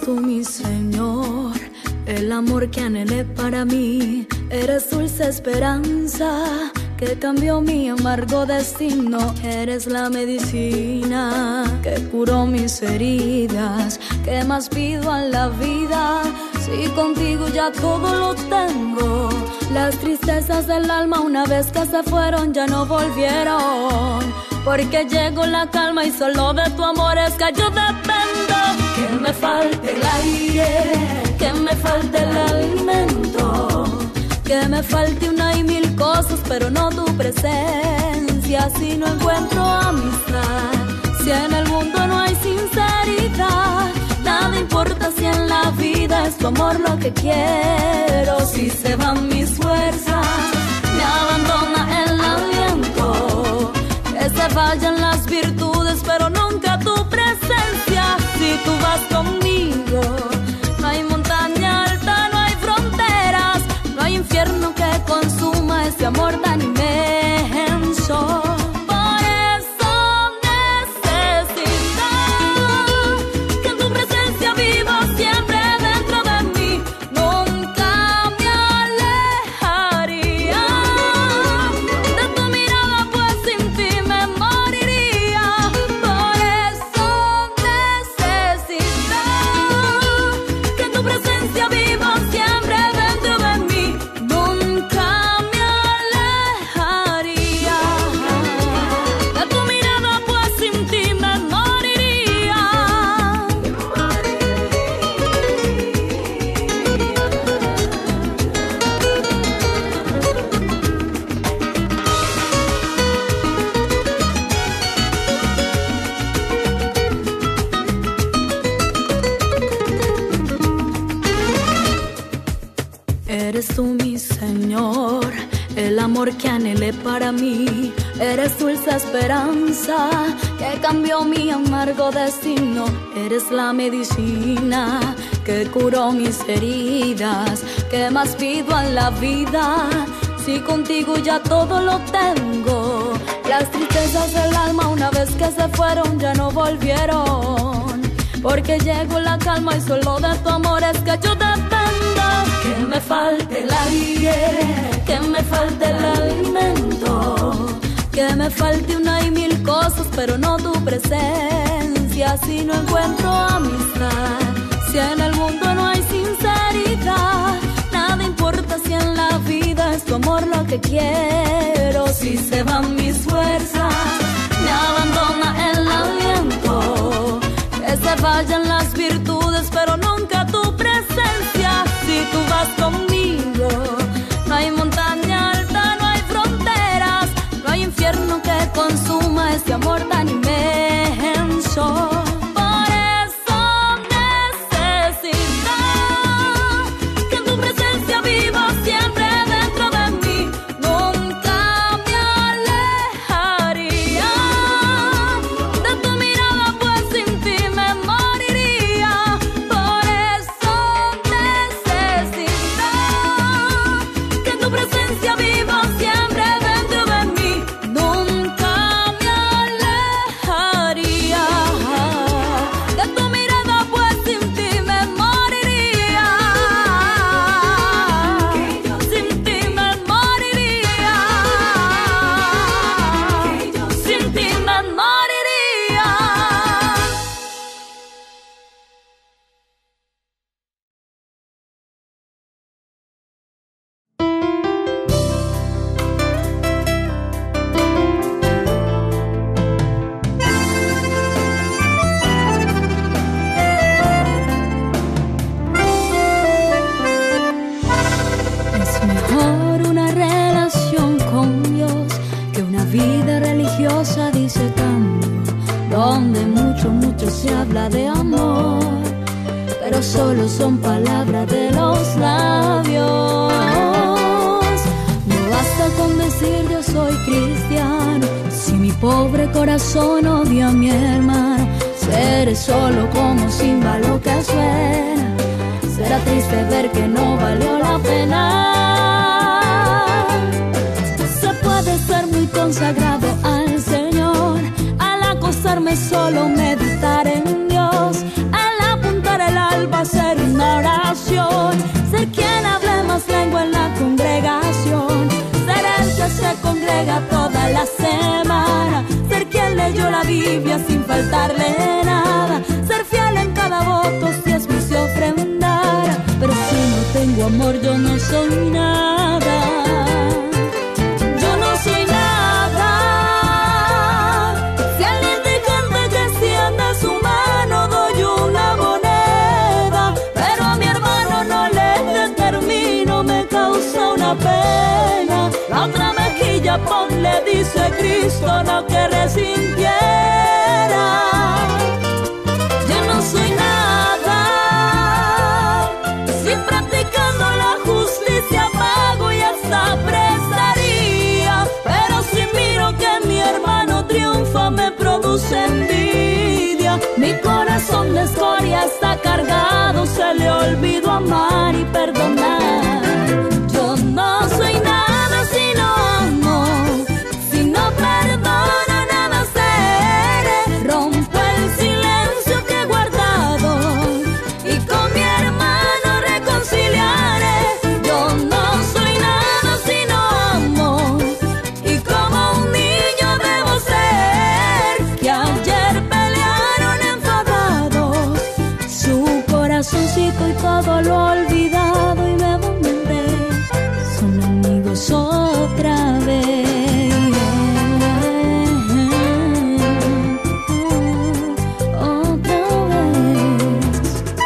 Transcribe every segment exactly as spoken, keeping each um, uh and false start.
tú mi Señor, el amor que anhelé para mí. Eres dulce esperanza que cambió mi amargo destino. Eres la medicina que curó mis heridas. ¿Qué más pido a la vida? Si contigo ya todo lo tengo. Las tristezas del alma una vez que se fueron ya no volvieron, porque llegó la calma y solo de tu amor es que yo dependo. Que me falte el aire, que me falte el alimento, que me falte una y mil cosas, pero no tu presencia. Si no encuentro amistad, si en el mundo no hay sinceridad, nada importa si en la vida es tu amor lo que quiero. Si se van mis fuerzas, me abandona el aliento, que se vayan las virtudes, pero nunca tu presencia. Si tú vas conmigo, no hay montaña alta, no hay fronteras, no hay infierno que consuma ese amor tan inmenso. Eres tú mi Señor, el amor que anhelé para mí. Eres dulce esperanza que cambió mi amargo destino. Eres la medicina que curó mis heridas. ¿Qué más pido en la vida? Si contigo ya todo lo tengo. Las tristezas del alma una vez que se fueron ya no volvieron, porque llegó la calma y solo de tu amor es que yo dependo. Que me falte el aire, que me falte el alimento, que me falte una y mil cosas, pero no tu presencia. Si no encuentro amistad, si en el mundo no hay sinceridad, nada importa si en la vida es tu amor lo que quiero. Si se van mis fuerzas, me abandona el aliento, que se vayan las virtudes, pero nunca tu presencia. Si tú vas conmigo, no hay montaña alta, no hay fronteras, no hay infierno que consuma este amor tan inmenso. Por eso necesito que en tu presencia viva siempre dentro de mí. Nunca me alejaría de tu mirada, pues sin ti me moriría. Por eso necesito que en tu presencia viva siempre dentro de mí. Nunca me alejaría de tu mirada, pues sin ti me moriría. Sin ti me moriría. Sin ti me moriría. Es mejor una relación con Dios que una vida religiosa, dice Cambio, donde mucho, mucho se habla de amor, pero solo son palabras de los labios. No basta con decir yo soy cristiano, si mi pobre corazón odia a mi hermano. Seré solo como símbolo que suena, será triste ver que no valió la pena. Se puede ser muy consagrado al Señor, al acostarme solo meditar en Dios, al apuntar el alba ser quien hable más lengua en la congregación, ser el que se congrega toda la semana, ser quien leyó la Biblia sin faltarle nada, ser fiel en cada voto si es mi se ofrendara. Pero si no tengo amor yo no soy nada, yo no soy nada. Si al indigente que extiende su mano doy una moneda, pero a mi hermano no le determino, me causa una pena. La otra mejilla ponle, dice Cristo, no que resintiera. Yo no soy nada, si practicando la justicia pago y hasta prestaría, pero si miro que mi hermano triunfa me produce envidia. Mi corazón de escoria está cargado, se le olvidó amar y perdonar. Yo no soy nada si no amo, si no perdono nada seré. Rompo el silencio que he guardado y con mi hermano reconciliaré. Yo no soy nada si no amo, y como un niño debo ser, que ayer pelearon enfadados, su corazoncito y todo lo olvidado, y me volveré, son amigos otra vez. Otra vez.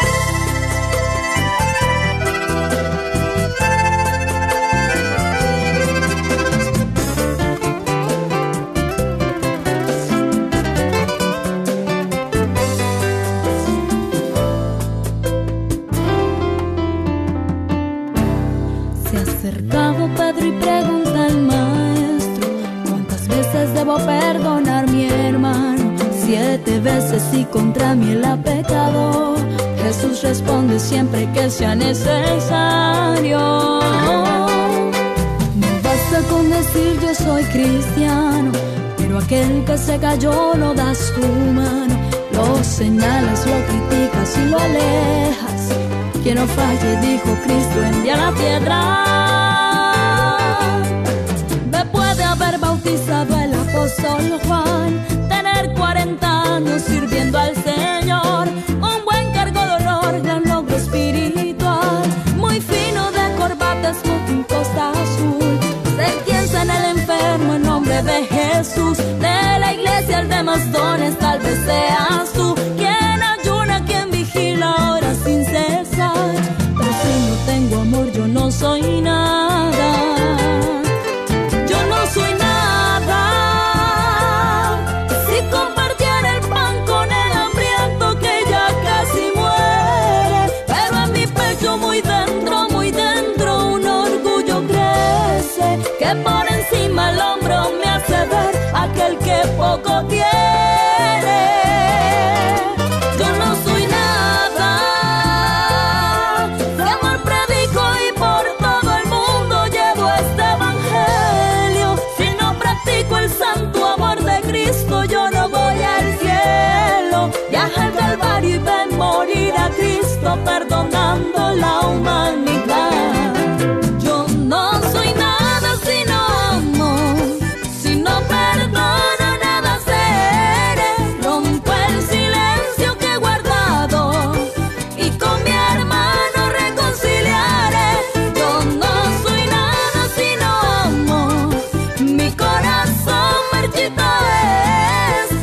Se ha acercado Pedro y pregunta al maestro: ¿cuántas veces debo perdonar mi hermano? Siete veces y contra mí él ha pecado. Jesús responde: siempre que sea necesario. No basta con decir yo soy cristiano, pero aquel que se cayó no das tu mano, lo señalas, lo criticas y lo alejas. Que no falle, dijo Cristo, envía la piedra. Me puede haber bautizado el apóstol Juan, tener cuarenta años sirviendo al Señor, un buen cargo de honor, gran logro espiritual, muy fino de corbata, smoking, costa azul, ser quien sana el enfermo en nombre de Jesús. De la iglesia el de más dones tal vez seas tú, quien ayuna, quien vigila ahora sin cesar. Pero si no tengo amor yo no soy nada, yo no soy nada. Si compartiera el pan con el hambriento que ya casi muere, pero en mi pecho muy dentro, muy dentro un orgullo crece, que por encima el hombro me hace ver aquel que poco tiene. Yo no soy nada, de amor predico y por todo el mundo llevo este evangelio. Si no practico el santo amor de Cristo yo no voy al cielo. Viaja al Calvario y ven morir a Cristo perdonando la humanidad. Yo no soy nada si no amo, si no perdono nada seré. Rompo el silencio que he guardado y con mi hermano reconciliaré. Yo no soy nada si no amo, mi corazón marchito es,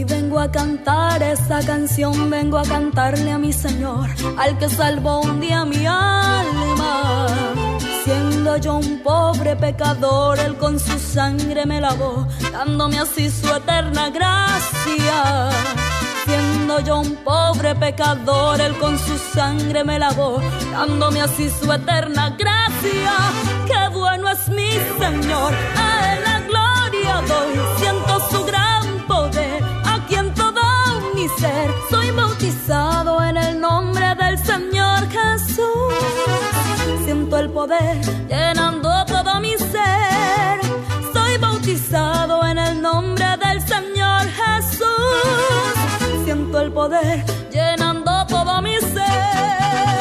vengo a cantar esta canción, vengo a cantarle a mi Señor, al que salvó un día mi alma. Siendo yo un pobre pecador, Él con su sangre me lavó, dándome así su eterna gracia. Siendo yo un pobre pecador, Él con su sangre me lavó, dándome así su eterna gracia. ¡Qué bueno es mi Señor! A Él la gloria doy, siento su gran poder, aquí en todo mi ser. Soy bautizado en el nombre del Señor Jesús. Siento el poder llenando todo mi ser. Soy bautizado en el nombre del Señor Jesús. Siento el poder llenando todo mi ser.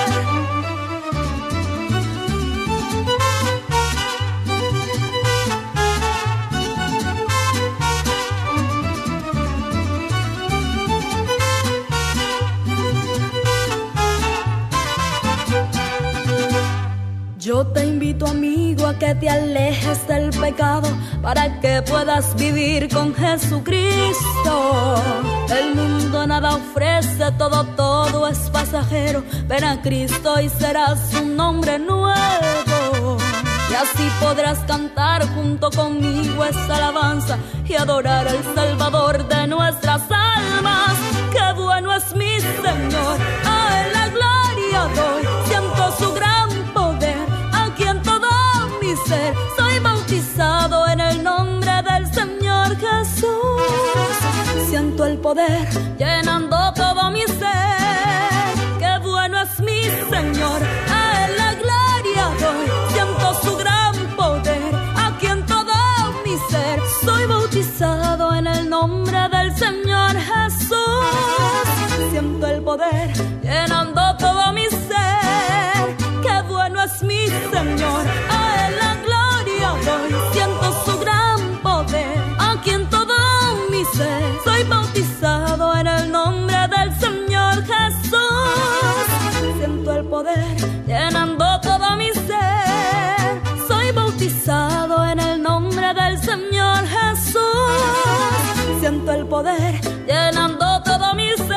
Yo te invito, amigo, a que te alejes del pecado para que puedas vivir con Jesucristo. El mundo nada ofrece, todo, todo es pasajero. Ven a Cristo y serás un hombre nuevo. Y así podrás cantar junto conmigo esta alabanza y adorar al Salvador de nuestras almas. ¡Qué bueno es mi Señor! A Él la gloria doy, siento su gran poder aquí en todo mi ser. Soy bautizado en el nombre del Señor Jesús. Siento el poder llenando todo mi ser. ¡Qué bueno es mi Señor! A Él la gloria doy, siento su gran poder aquí en todo mi ser. Soy bautizado en el nombre del Señor Jesús. Siento el poder llenando todo mi ser. ¡Qué bueno es mi Señor! A Él la gloria doy, siento su gran poder aquí en todo mi ser. Soy bautizado en el nombre del Señor Jesús. Siento el poder llenando todo mi ser. Soy bautizado en el nombre del Señor Jesús. Siento el poder llenando todo mi ser.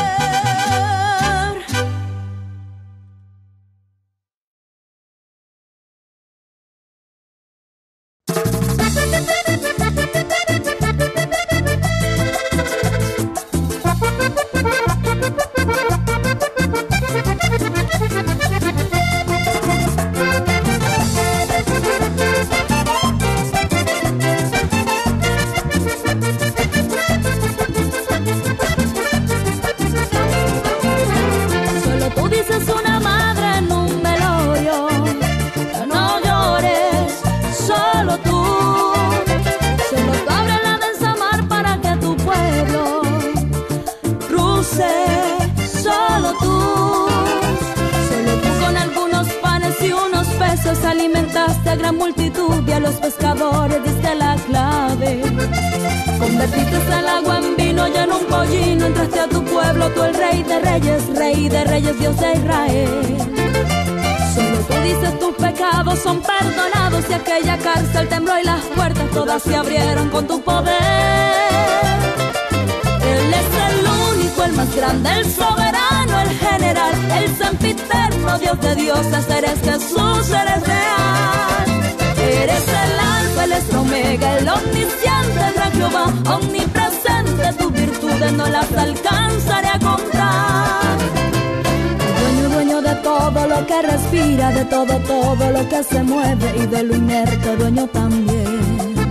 Alimentaste a gran multitud y a los pescadores diste la clave. Convertiste el agua en vino y en un pollino entraste a tu pueblo, tú el rey de reyes, rey de reyes, Dios de Israel. Solo tú dices tus pecados son perdonados y aquella cárcel tembló y las puertas todas se abrieron con tu poder. Él es el único, el más grande, el soberano, el general, el sempiterno, Dios de dioses, eres Jesús, eres real. Eres el alfa, el es el omega, el omnisciente, el gran Jehová, omnipresente, tus virtudes no las alcanzaré a contar. Dueño, dueño de todo lo que respira, de todo, todo lo que se mueve y de lo inerte, dueño también.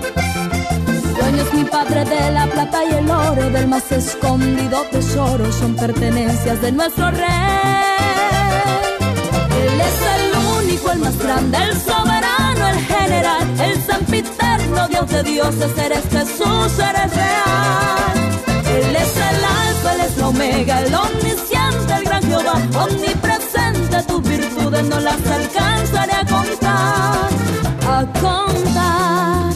Dueño es mi Padre de la plata y el oro, del más escondido tesoro, son pertenencias de nuestro Rey. Él es el único, el más grande, el soberano, el general, el sempiterno, Dios de dioses, eres Jesús, eres real. Él es el alfa, él es la omega, el omnisciente, el gran Jehová, omnipresente, tus virtudes no las alcanzaré a contar, a contar.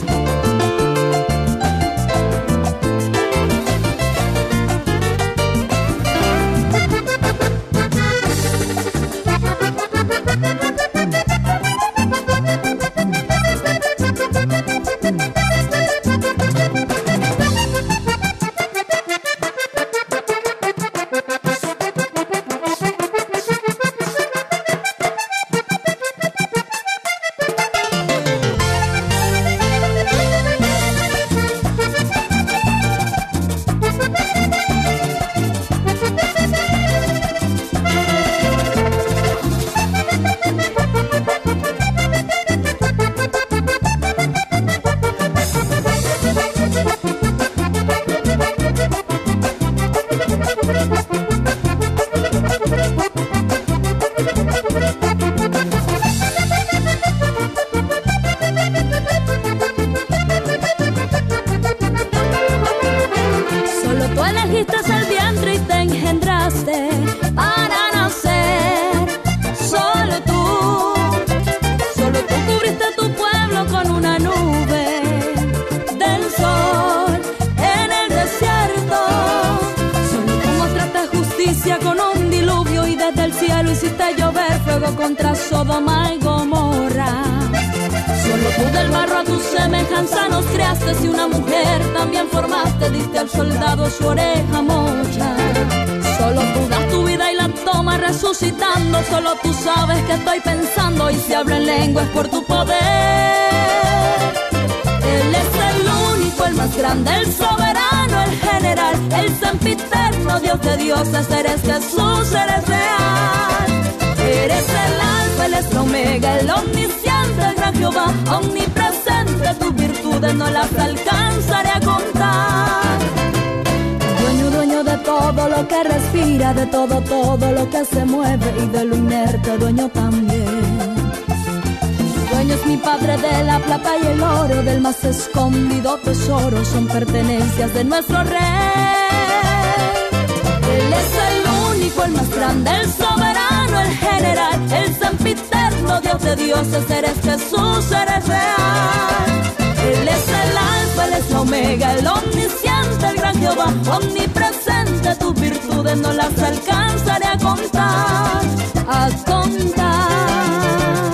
Tú elegiste el vientre y te engendraste para nacer. Solo tú, solo tú cubriste tu pueblo con una nube del sol en el desierto. Solo tú mostraste justicia con un diluvio y desde el cielo hiciste llover fuego contra Sodoma y Gomorra. Solo tú del barro a tu semejanza nos creaste, si una mujer también formaste, diste al soldado su oreja mocha. Solo tú das tu vida y la tomas resucitando, solo tú sabes que estoy pensando y si hablo en lengua es por tu poder. Él es el único, el más grande, el soberano, el general, el sempiterno, Dios de dioses, eres Jesús, eres real. Eres el alfa, él es la omega, el omnisciente, el gran Jehová, omnipresente, tus virtudes no las alcanzaré a contar. Dueño, dueño de todo lo que respira, de todo, todo lo que se mueve y de lo inerte, dueño también. Dueño es mi Padre de la plata y el oro, del más escondido tesoro, son pertenencias de nuestro Rey. Él es el único, el más grande, el soberano, el general, el sempiterno, Dios de dioses, eres Jesús, eres real. Él es el alfa, él es la omega, el omnisciente, el gran Jehová, omnipresente, tus virtudes no las alcanzaré a contar, a contar.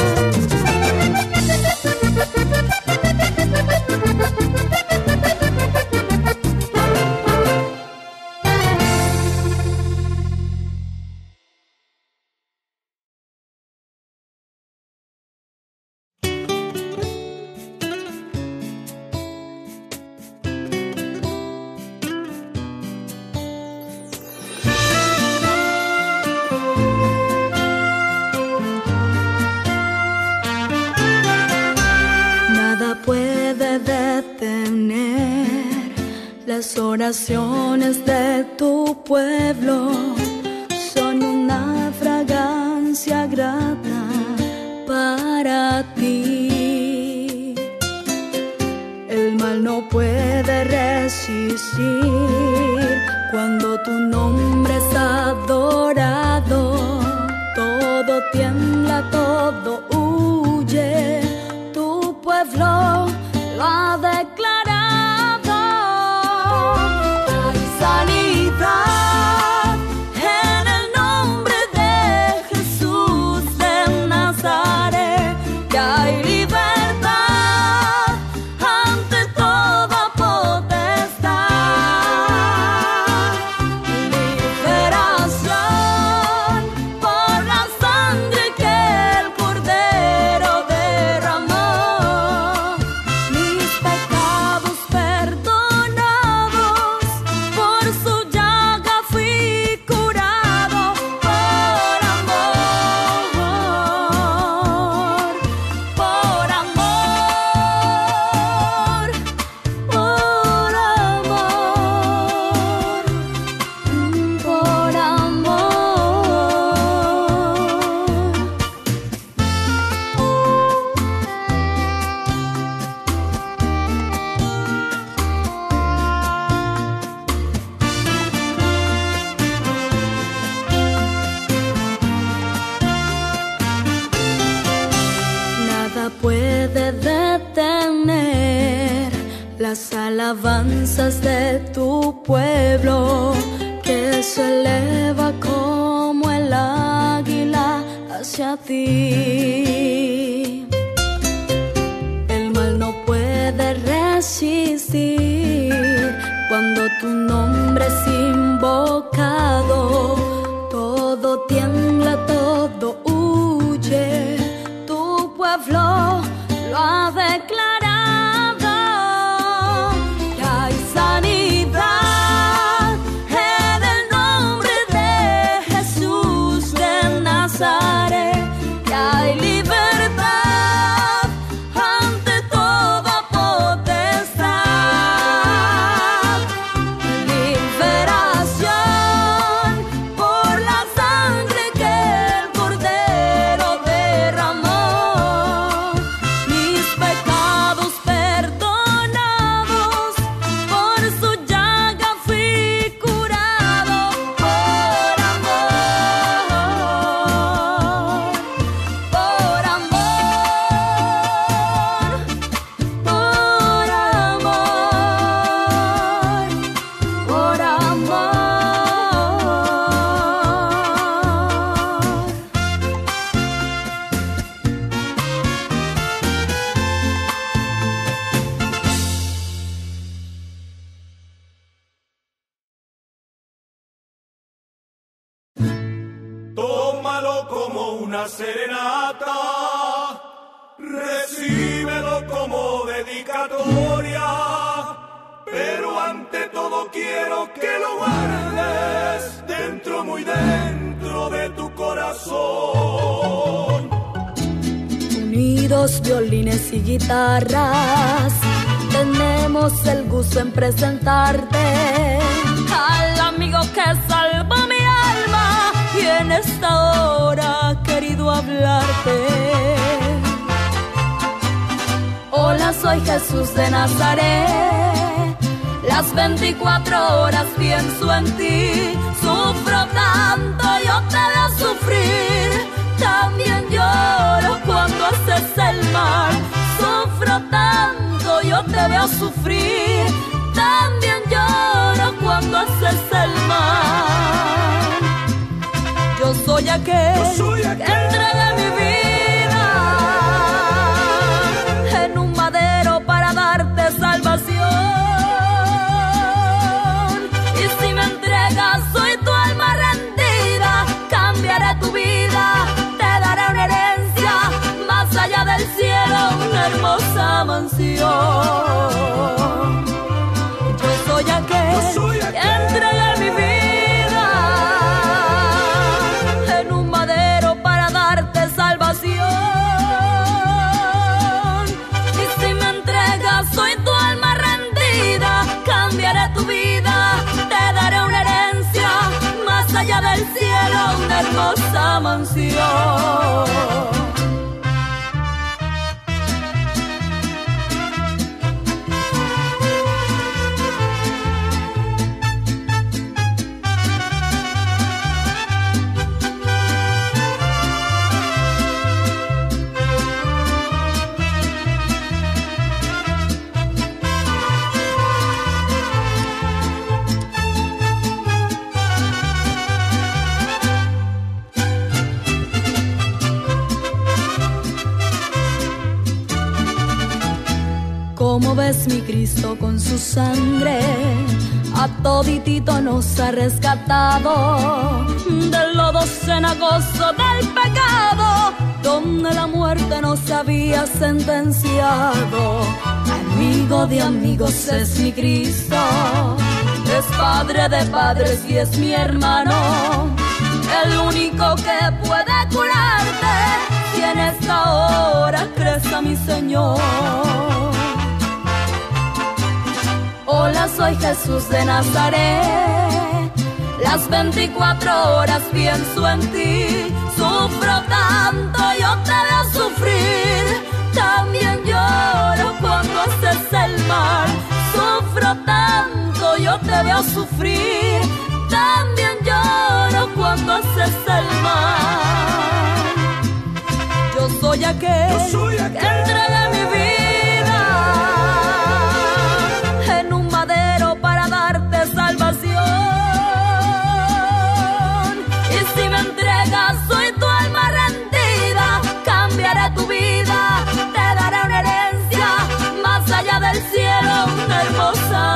Las oraciones de tu pueblo son una fragancia grata para ti. El mal no puede resistir cuando tu nombre es adorado. Todo tiembla, todo huye, tu pueblo lo ha declarado. Las alabanzas de tu pueblo que se eleva como el águila hacia ti. El mal no puede resistir cuando tu nombre es invocado. Todo tiembla, todo huye, tu pueblo lo ha declarado. Liberación tómalo como una serenata, recíbelo como dedicatoria, pero ante todo quiero que lo guardes dentro, muy dentro de tu corazón. Unidos violines y guitarras, tenemos el gusto en presentarte al amigo que salvó mi alma y en esta hora ha querido hablarte. Hola, soy Jesús de Nazaret, las veinticuatro horas pienso en ti, sufro tanto, yo te veo sufrir, también lloro cuando haces el mal, sufro tanto, yo te veo sufrir, también lloro cuando haces el mal. Yo soy aquel, yo soy aquel que entrega mi vida en un madero para darte salvación. Y si me entregas, soy tu alma rendida, cambiaré tu vida, te daré una herencia, más allá del cielo, una hermosa mansión. Yo soy aquel, yo soy aquel que entrega mi vida en un madero para darte salvación. Y si me entregas, soy tu alma rendida, cambiaré tu vida, te daré una herencia, más allá del cielo, una hermosa mansión. Como ves, mi Cristo con su sangre a toditito nos ha rescatado del lodo cenagoso del pecado, donde la muerte nos había sentenciado. Amigo de amigos es mi Cristo, es padre de padres y es mi hermano, el único que puede curarte, y en esta hora crees a mi Señor. Hola, soy Jesús de Nazaret, las veinticuatro horas pienso en ti, sufro tanto, yo te veo sufrir, también lloro cuando haces el mal, sufro tanto, yo te veo sufrir, también lloro cuando haces el mal. Yo soy aquel, yo soy aquel que entrega mi vida en un madero para darte salvación. Y si me entregas, soy tu alma rendida, cambiaré tu vida, te daré una herencia, más allá del cielo, una hermosa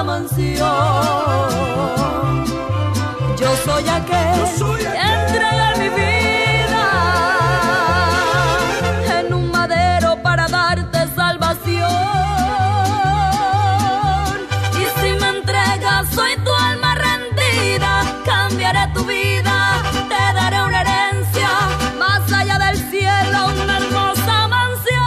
mansión. Yo soy aquel, yo soy aquel que entrega mi vida en un madero para darte salvación. Y si me entregas, soy tu alma rendida, cambiaré tu vida, te daré una herencia, más allá del cielo, una hermosa mansión.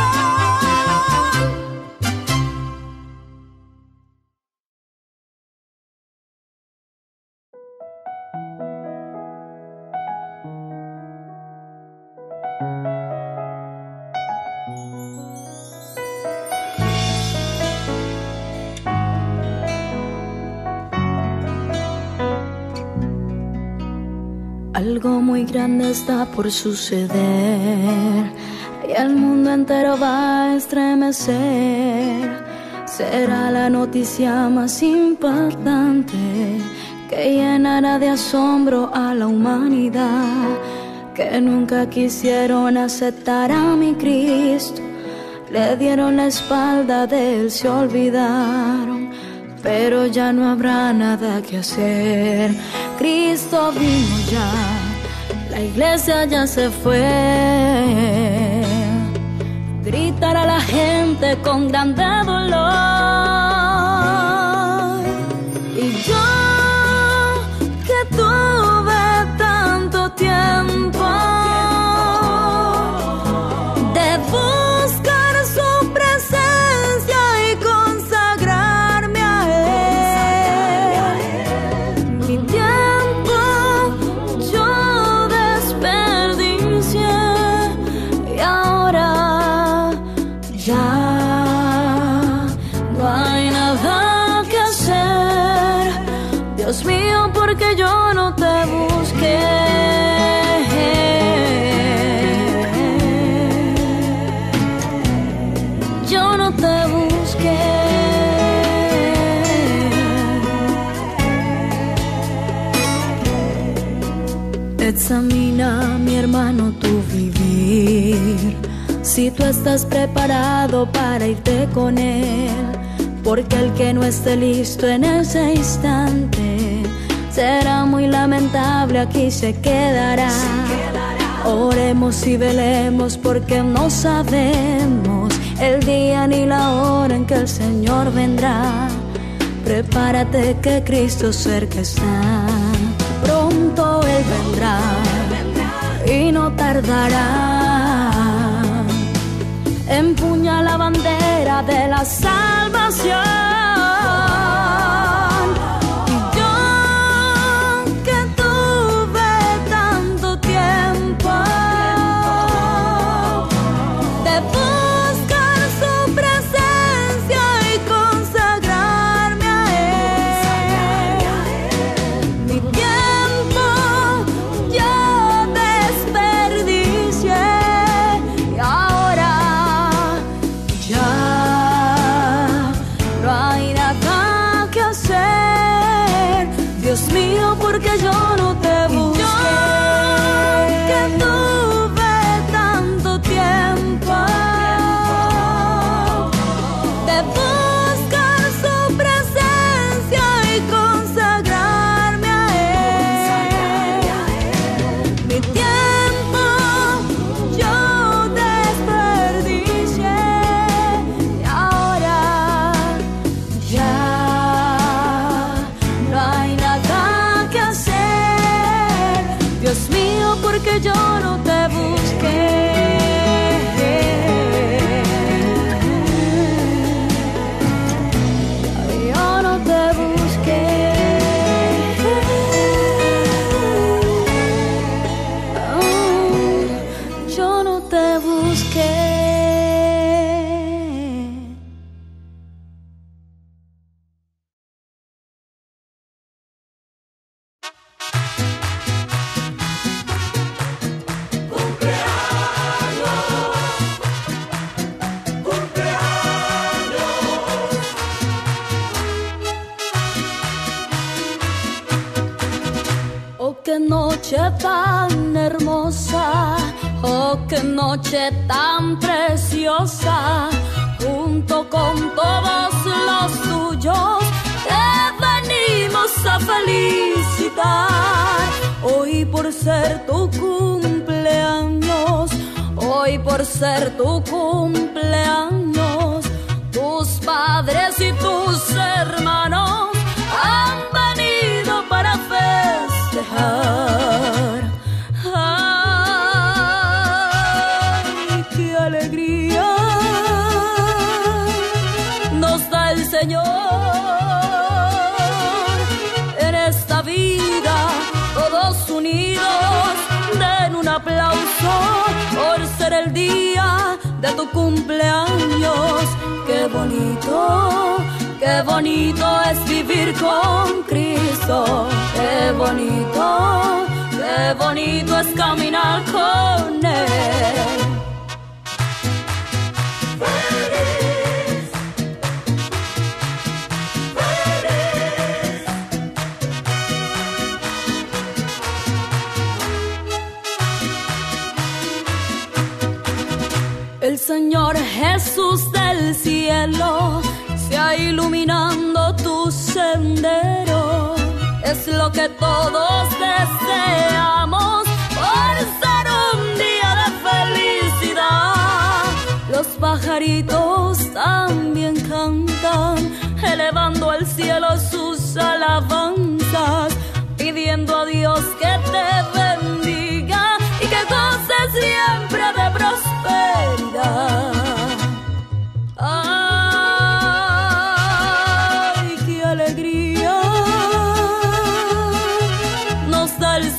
Algo muy grande está por suceder y el mundo entero va a estremecer. Será la noticia más impactante que llenará de asombro a la humanidad, que nunca quisieron aceptar a mi Cristo, le dieron la espalda de él, se olvidaron, pero ya no habrá nada que hacer. Cristo vino ya, la La iglesia ya se fue. Gritar a la gente con grande dolor. Y yo que tuve tanto tiempo de buscar su presencia y consagrarme a Él. Mi tiempo yo desperdicié y ahora ya no hay nada que hacer. Dios mío, porque yo no te busqué. Yo no te busqué. Examina, mi hermano, tu vivir. Si tú estás preparado para irte con Él, porque el que no esté listo en ese instante será muy lamentable, aquí se quedará. Oremos y velemos porque no sabemos el día ni la hora en que el Señor vendrá. Prepárate que Cristo cerca está. Pronto Él vendrá y no tardará. Empuña la bandera de la salvación. Y yo que tuve tanto tiempo de buscar su presencia y consagrarme a Él. Mi tiempo yo desperdicié y ahora ya no hay nada que hacer. Dios mío, porque yo no te busqué. Yo que tuve tanto tiempo de buscar su presencia y consagrarme a Él. Mi tiempo yo desperdicié y ahora ya no hay nada que hacer. Dios mío, porque yo no te busqué. Yo no te busqué. Oh, yo no te busqué. Oh, qué noche tan hermosa, oh, qué noche tan preciosa, junto con todos los tuyos te venimos a felicitar. Hoy por ser tu cumpleaños, hoy por ser tu cumpleaños, tus padres y tus hermanos han venido para festejar. ¡Ay, qué alegría nos da el Señor en esta vida! Todos unidos den un aplauso por ser el día de tu cumpleaños. ¡Qué bonito! Qué bonito es vivir con Cristo. Qué bonito, qué bonito es caminar con Él. ¡Feliz! ¡Feliz! El Señor Jesús del cielo sea iluminando tu sendero. Es lo que todos deseamos por pajaritos también cantan, elevando al cielo sus alabanzas, pidiendo a Dios que te bendiga y que goces siempre de prosperidad. ¡Ay, qué alegría nos da el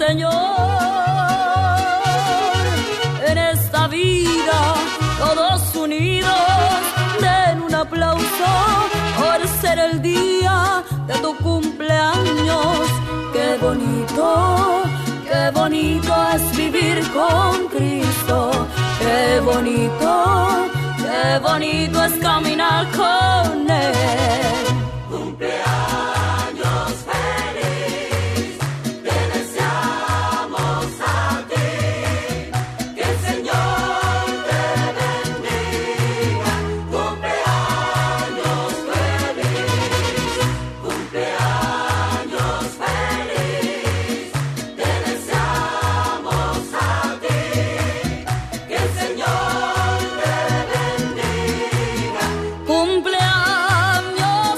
Señor en esta vida! Todos unidos den un aplauso por ser el día de tu cumpleaños. ¡Qué bonito, qué bonito es vivir con Cristo! ¡Qué bonito, qué bonito es caminar con Él! ¡Cumpleaños feliz! Te deseamos a ti, que el Señor te bendiga. ¡Cumpleaños feliz! ¡Cumpleaños feliz! Te deseamos a ti, que el Señor te bendiga. ¡Cumpleaños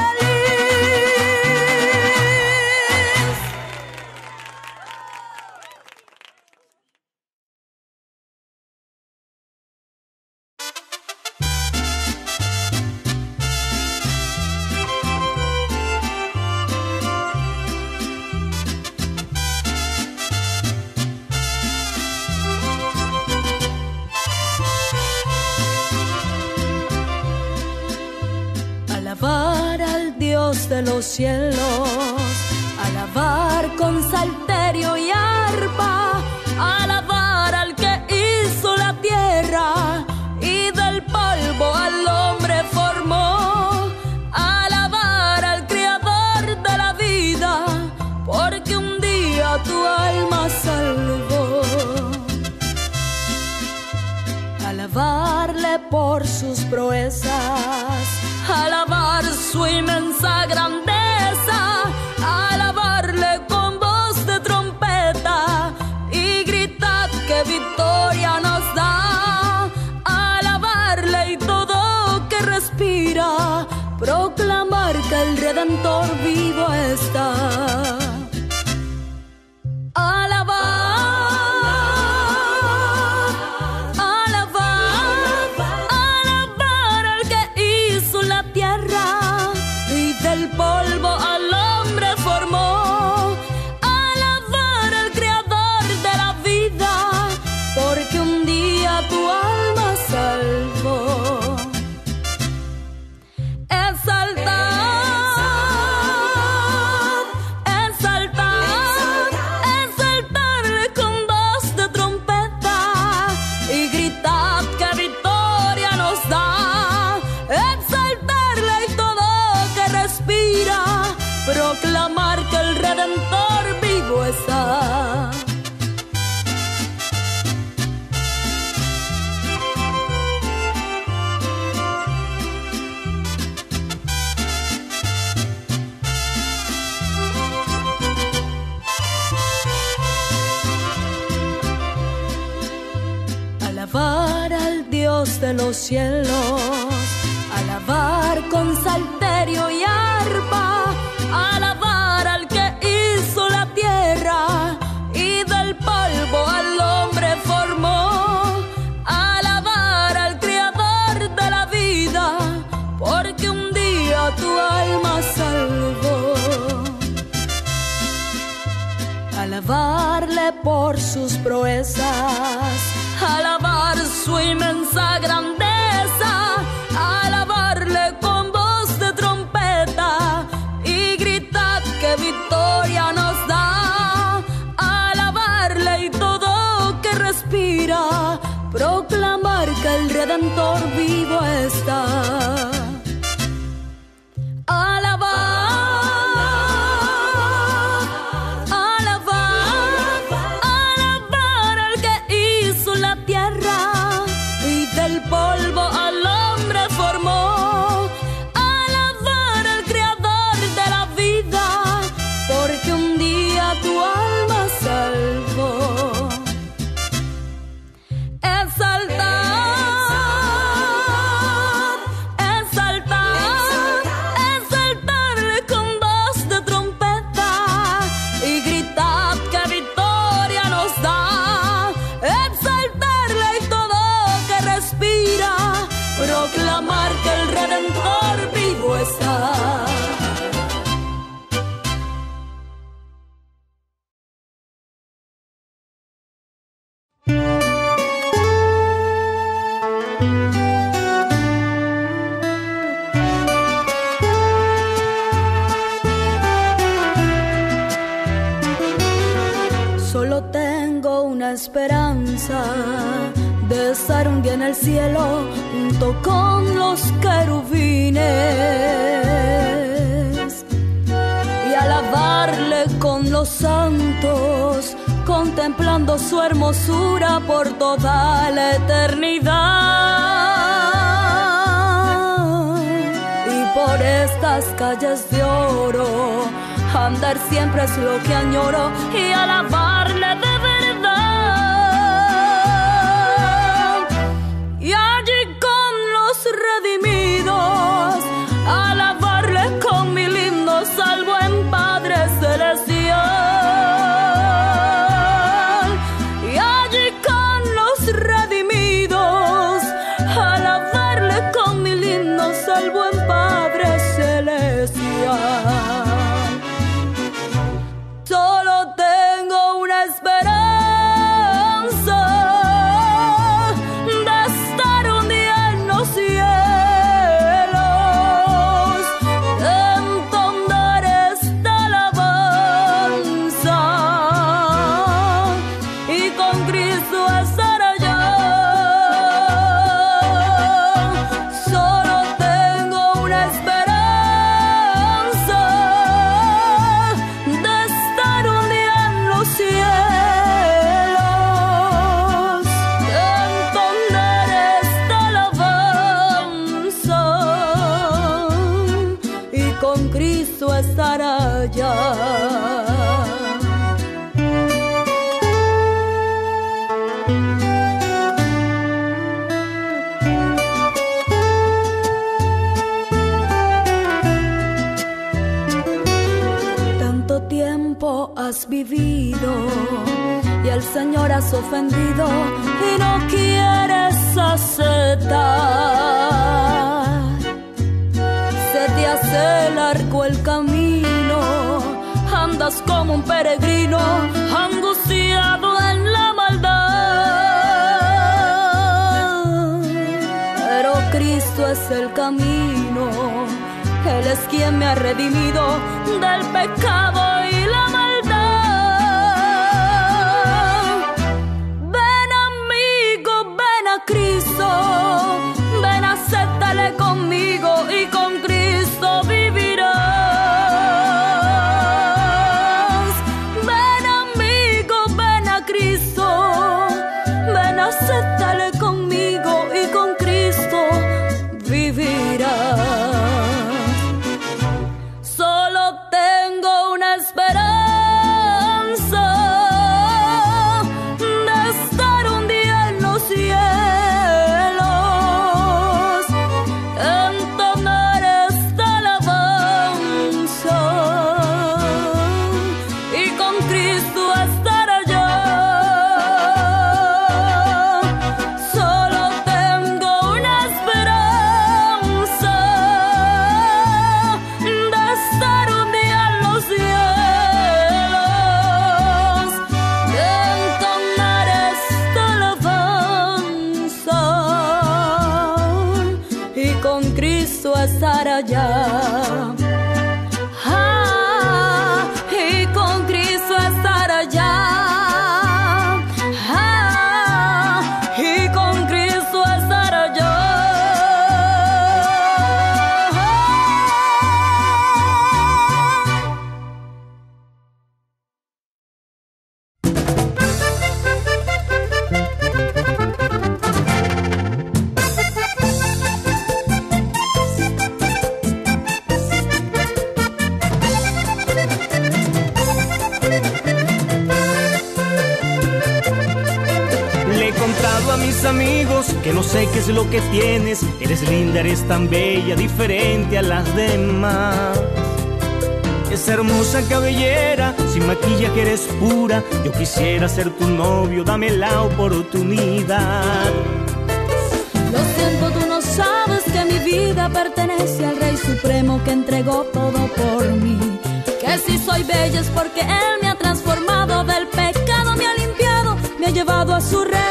feliz! Alabar al Dios de los cielos, alabar con salterio y arpa, alabar al que hizo la tierra y del polvo al hombre formó, alabar al creador de la vida, porque un día tu alma salvó. Alabarle por sus proezas, alabar su inmensa grandeza, alabarle con voz de trompeta y gritad que victoria nos da, alabarle y todo que respira, proclamar que el Redentor vivo está. Polvo al hombre formó, alabar al creador de la vida, porque un día tu alma salvó. Exaltad, exaltad, exaltarle con voz de trompeta y gritad que victoria nos da. Exaltarle y todo que respira, proclamar que el Redentor vivo está. Alabar al Dios de los cielos, alabar con salterio y arpa, alabar al que hizo la tierra y del polvo al hombre formó, alabar al creador de la vida, porque un día tu alma salvó. Alabarle por sus proezas, alabar su inmensa grandeza, alabarle con voz de trompeta y gritad que victoria nos da, alabarle y todo que respira, proclamar que el Redentor vivo está. Polvo una esperanza de estar un día en el cielo junto con los querubines y alabarle con los santos, contemplando su hermosura por toda la eternidad. Y por estas calles de oro andar siempre es lo que añoro, y alabarle de verdad. Y allí con los redimidos, alabarle con mil himnos al buen Padre Celestial. Y allí con los redimidos, alabarle con mil himnos al buen Padre Celestial. Solo tengo una esperanza de estar un día en los cielos, de entonar esta alabanza y con Cristo estar allá. Solo tengo una esperanza de estar un día en los cielos, de entonar esta alabanza y con Cristo estar allá. Tanto tiempo has vivido y al Señor has ofendido y no quieres aceptar. Se te hace largo el camino, andas como un peregrino angustiado en la maldad. Pero Cristo es el camino, Él es quien me ha redimido del pecado y la maldad. Ven amigo, ven a Cristo, ven acéptale conmigo y con Cristo vivirás. Ven amigo, ven a Cristo, ven acéptale conmigo y con Cristo vivirás. Solo tengo una esperanza de estar un día en los cielos, entonar esta alabanza y con Cristo estar allá. Solo tengo una esperanza de estar un día en los cielos, de entonar esta alabanza y con Cristo estar allá. Ah, y con Cristo estar allá. Ah, y con Cristo estar allá. Le he contado a mis amigos que no sé qué es lo que tienes. Eres linda, eres tan bella, diferente a las demás. Esa hermosa cabellera, sin maquillaje eres pura. Yo quisiera ser tu novio, dame la oportunidad. Lo siento, tú no sabes que mi vida pertenece al Rey Supremo que entregó todo por mí. Que si soy bella es porque Él me ha transformado, del pecado me ha limpiado, me ha llevado a su redil.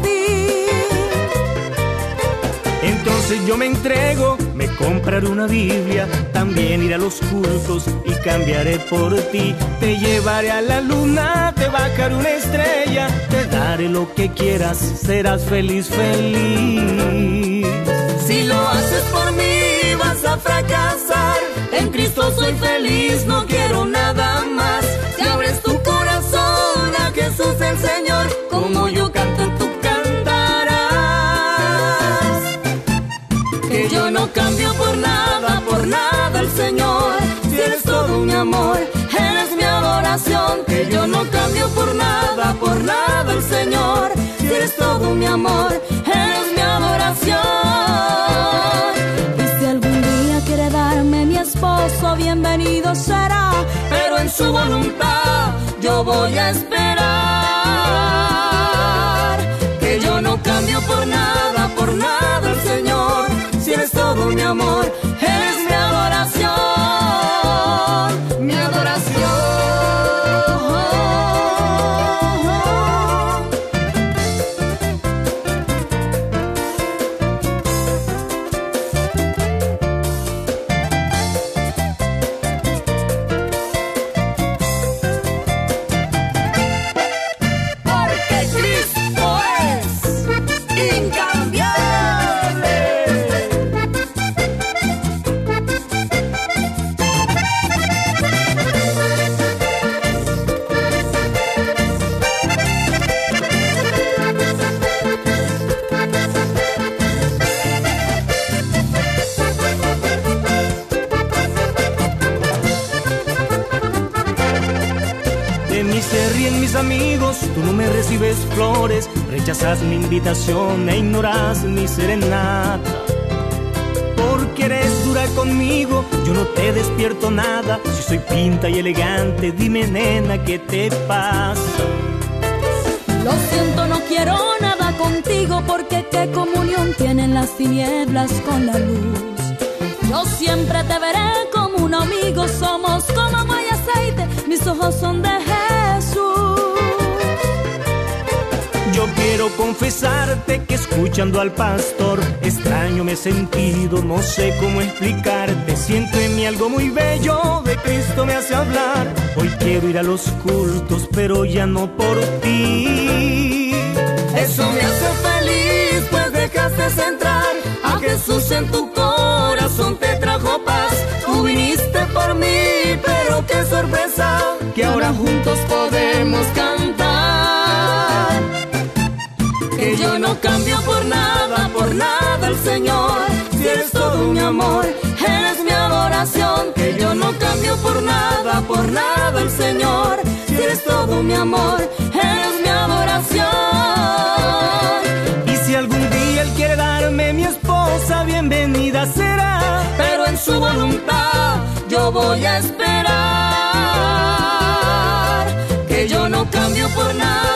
Entonces yo me entrego, me compraré una Biblia, también iré a los cultos y cambiaré por ti. Te llevaré a la luna, te bajaré una estrella, te daré haré lo que quieras, serás feliz, feliz. Si lo haces por mí vas a fracasar. En Cristo soy feliz, no quiero nada más. Si abres tu corazón a Jesús el Señor, como yo canto tú cantarás. Que yo no cambio por nada, por nada el Señor. Si eres todo mi amor, eres mi adoración. Que yo no cambio por nada, por nada el Señor. Si eres todo mi amor, eres mi adoración. Y si algún día quiere darme mi esposo, bienvenido será. Pero en su voluntad yo voy a esperar. Que yo no cambio por nada, por nada el Señor. Si eres todo mi amor, eres mi adoración, mi adoración. Amigos, tú no me recibes flores, rechazas mi invitación e ignoras mi serenata. Porque eres dura conmigo, yo no te despierto nada. Si soy pinta y elegante, dime nena, ¿qué te pasa? Lo siento, no quiero nada contigo, porque qué comunión tienen las tinieblas con la luz. Yo siempre te veré como un amigo, somos como agua y aceite, mis ojos son de Jesús. Yo quiero confesarte que escuchando al pastor extraño me he sentido, no sé cómo explicarte. Siento en mí algo muy bello, de Cristo me hace hablar. Hoy quiero ir a los cultos, pero ya no por ti. Eso me hace feliz, pues dejaste entrar a Jesús en tu corazón, te trajo paz. Tú viniste por mí, pero qué sorpresa, que ahora juntos podemos cantar. Que yo no cambio por nada, por nada el Señor. Si eres todo mi amor, eres mi adoración. Que yo no cambio por nada, por nada el Señor. Si eres todo mi amor, eres mi adoración. Y si algún día Él quiere darme mi esposa, bienvenida será. Pero en su voluntad yo voy a esperar. Que yo no cambio por nada,